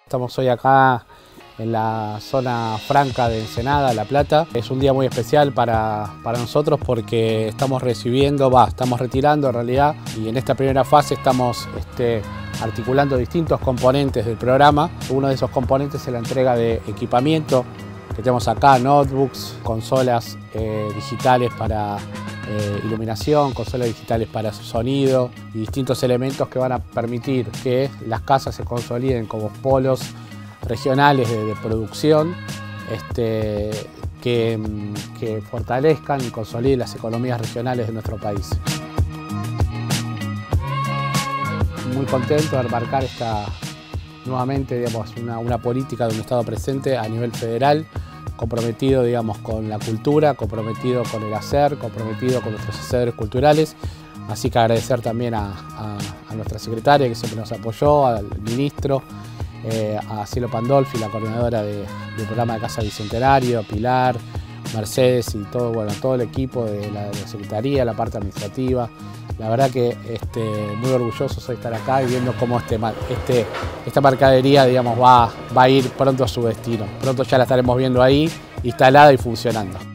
Estamos hoy acá en la zona franca de Ensenada, La Plata. Es un día muy especial para nosotros porque estamos retirando en realidad, y en esta primera fase estamos articulando distintos componentes del programa. Uno de esos componentes es la entrega de equipamiento que tenemos acá: notebooks, consolas digitales para iluminación, consolas digitales para sonido y distintos elementos que van a permitir que las casas se consoliden como polos regionales de producción que fortalezcan y consoliden las economías regionales de nuestro país. Muy contento de remarcar nuevamente una política de un Estado presente a nivel federal, comprometido con la cultura, comprometido con el hacer, comprometido con nuestros hacedores culturales. Así que agradecer también a nuestra secretaria, que siempre nos apoyó, al ministro, a Cielo Pandolfi, la coordinadora del programa de Casa Bicentenario, Pilar, Mercedes y todo el equipo de la secretaría, la parte administrativa. La verdad que muy orgullosos de estar acá y viendo cómo esta mercadería va a ir pronto a su destino. Pronto ya la estaremos viendo ahí, instalada y funcionando.